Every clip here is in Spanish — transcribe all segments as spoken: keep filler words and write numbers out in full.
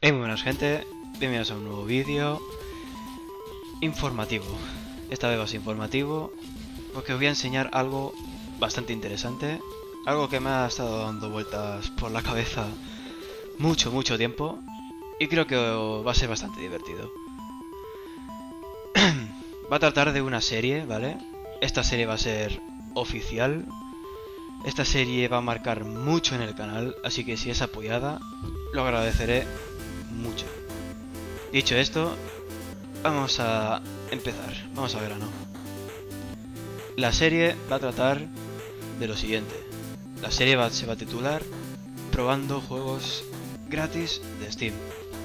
Hey, muy buenas gente, bienvenidos a un nuevo vídeo informativo. Esta vez va a ser informativo porque os voy a enseñar algo bastante interesante, algo que me ha estado dando vueltas por la cabeza mucho, mucho tiempo y creo que va a ser bastante divertido. Va a tratar de una serie, ¿vale? Esta serie va a ser oficial. Esta serie va a marcar mucho en el canal, así que si es apoyada, lo agradeceré mucho. Dicho esto, vamos a empezar. Vamos a grano. La serie va a tratar de lo siguiente. La serie va, se va a titular Probando juegos gratis de Steam.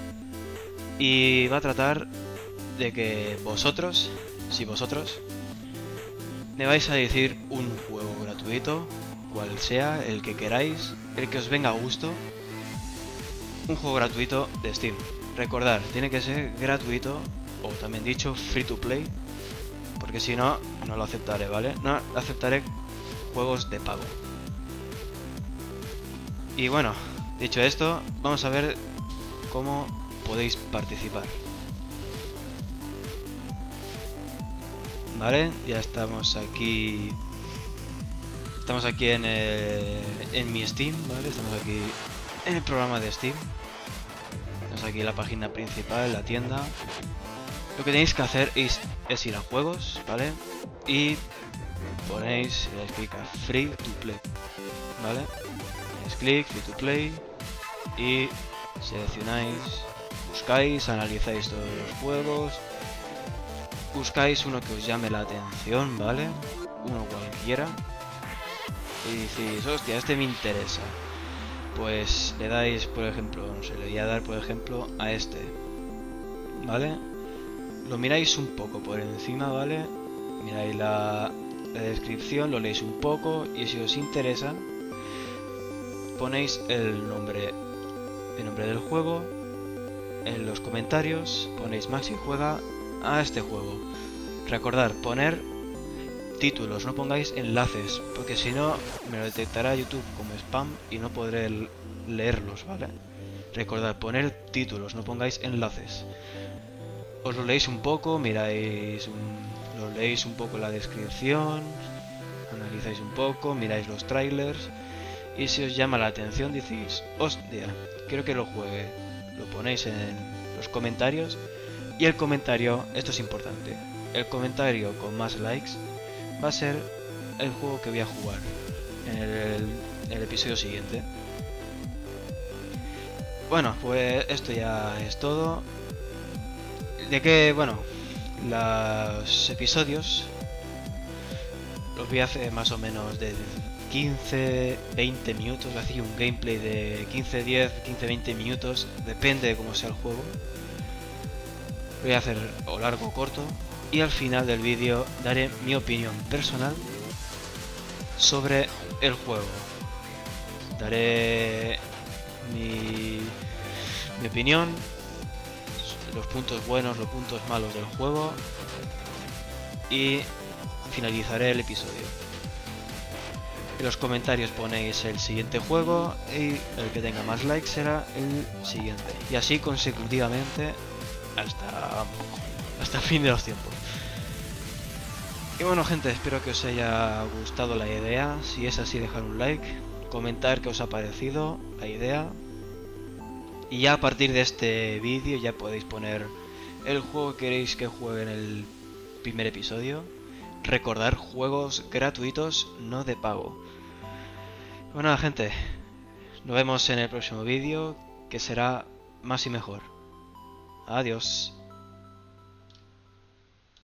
Y va a tratar de que vosotros, si vosotros, me vais a decir un juego gratuito, cual sea, el que queráis, el que os venga a gusto. Un juego gratuito de Steam. Recordad, tiene que ser gratuito, o también dicho, free to play, porque si no, no lo aceptaré, ¿vale? No aceptaré juegos de pago. Y bueno, dicho esto, vamos a ver cómo podéis participar. Vale, ya estamos aquí. Estamos aquí en, el, en mi Steam, ¿vale? Estamos aquí en el programa de Steam. Estamos aquí en la página principal, la tienda. Lo que tenéis que hacer es, es ir a juegos, ¿vale? Y ponéis, le dais clic a free to play, ¿vale? Le dais clic, free to play, y seleccionáis, buscáis, analizáis todos los juegos, buscáis uno que os llame la atención, ¿vale? Uno cualquiera. Y decís, hostia, este me interesa. Pues le dais, por ejemplo, no sé, le voy a dar, por ejemplo, a este. ¿Vale? Lo miráis un poco por encima, ¿vale? Miráis la, la descripción, lo leéis un poco y si os interesa, ponéis el nombre, el nombre del juego. En los comentarios ponéis Maxi juega a este juego. Recordad, poner títulos, no pongáis enlaces, porque si no me lo detectará YouTube como spam y no podré leerlos, ¿vale? Recordad, poner títulos, no pongáis enlaces. Os lo leéis un poco, miráis, un, lo leéis un poco la descripción, analizáis un poco, miráis los trailers y si os llama la atención decís, hostia, quiero que lo juegue. Lo ponéis en los comentarios y el comentario, esto es importante, el comentario con más likes va a ser el juego que voy a jugar en el, en el episodio siguiente. Bueno, pues esto ya es todo. De que, bueno, los episodios los voy a hacer más o menos de quince a veinte minutos. Voy a hacer un gameplay de quince, diez, quince, veinte minutos, depende de cómo sea el juego. Voy a hacer o largo o corto. Y al final del vídeo daré mi opinión personal sobre el juego. Daré mi, mi opinión, los puntos buenos, los puntos malos del juego y finalizaré el episodio. En los comentarios ponéis el siguiente juego y el que tenga más likes será el siguiente. Y así consecutivamente hasta... hasta el fin de los tiempos. Y bueno gente, espero que os haya gustado la idea. Si es así, dejar un like, comentar qué os ha parecido la idea. Y ya a partir de este vídeo ya podéis poner el juego que queréis que juegue en el primer episodio. Recordar, juegos gratuitos, no de pago. Bueno gente, nos vemos en el próximo vídeo, que será más y mejor. Adiós.